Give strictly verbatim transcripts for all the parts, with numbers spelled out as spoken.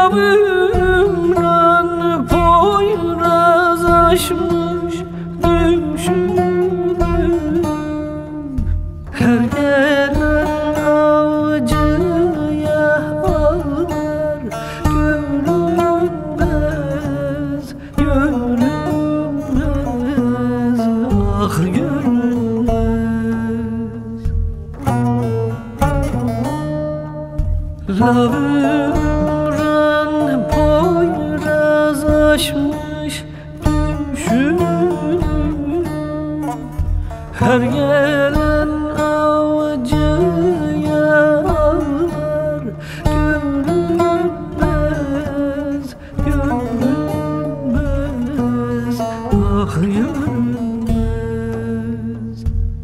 Lavımdan poyraz aşmış düşündüm. Her gelen avcıya ağlar, görünmez, görünmez, ah görünmez. Lavımdan poyraz aşmış düşündüm. Her gelen avcıya ağlar, görünmez, görünmez, ah görünmez.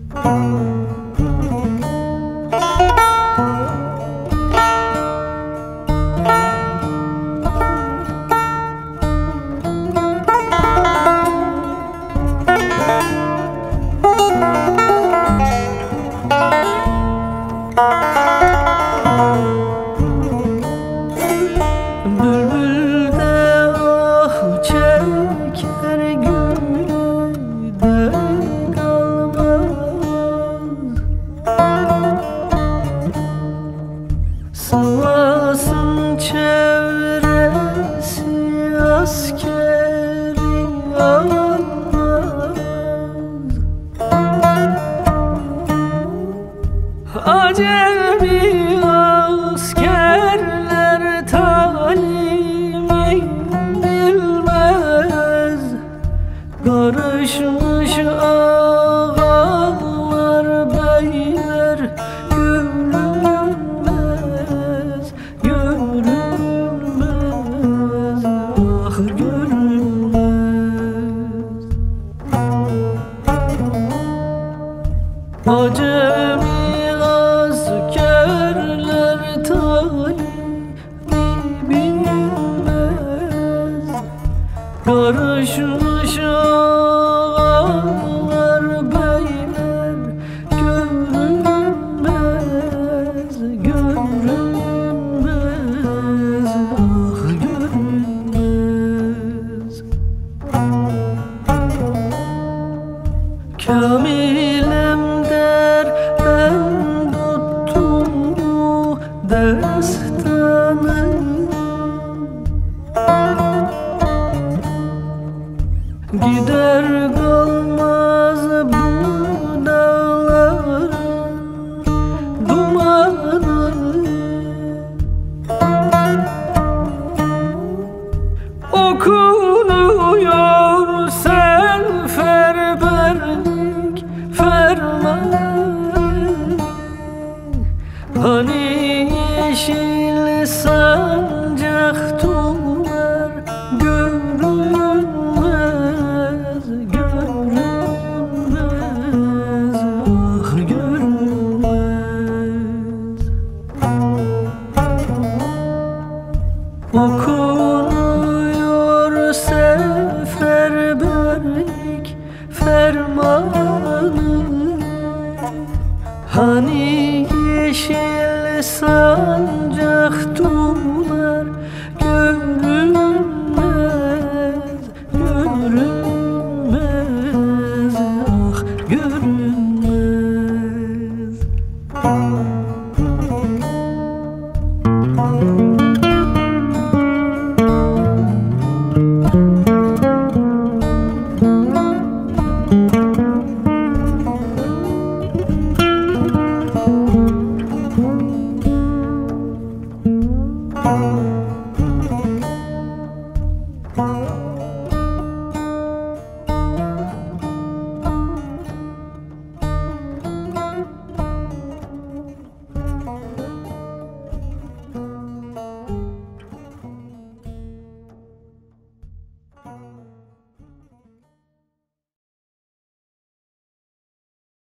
Bülbül de ah çeker, gülü de kalmaz. Savasın çevresi askeri almaz. Acemi askerler talimi bilmez. Karışmış ağalar beyler, görünmez, görünmez, ah görünmez. Acemi askerler talimi bilmez. Karışmış ağalar beyler, görünmez, görünmez, ah görünmez. Kamilem der ben tuttum bu destanı. Gider kalmaz bu dağların dumanı. Okunuyor seferberlik fermanı. Hani yeşil sancak tuğlar, görünmez, görünmez, ah görünmez. Okunuyor seferberlik fermanı. Hani yeşil sancak tuğlar, görünmez,